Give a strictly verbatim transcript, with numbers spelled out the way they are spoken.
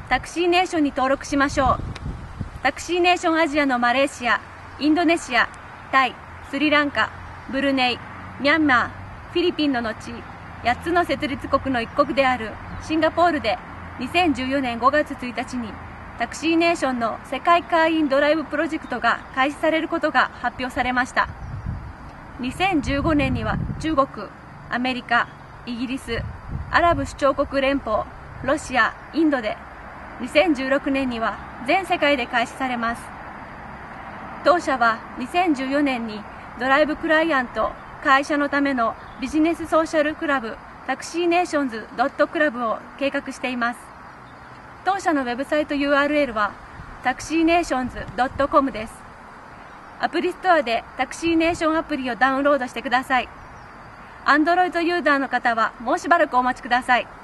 タクシーネーションに登録しましょう。タクシーネーションアジアのマレーシア、インドネシア、タイ、スリランカ、ブルネイ、ミャンマー、フィリピンの後、やっつの設立国の一国であるシンガポールでにせんじゅうよねんごがつついたちにタクシーネーションの世界会員ドライブプロジェクトが開始されることが発表されました。にせんじゅうごねんには中国、アメリカ、イギリス、アラブ首長国連邦、ロシア、インドで、にせんじゅうろくねんには全世界で開始されます。当社はにせんじゅうよねんにドライブクライアント、会社のためのビジネスソーシャルクラブタクシーネーションズドットクラブを計画しています。当社のウェブサイト ユーアールエル はタクシーネーションズドットコムです。アプリストアでタクシーネーションアプリをダウンロードしてください。Android ユーザーの方はもうしばらくお待ちください。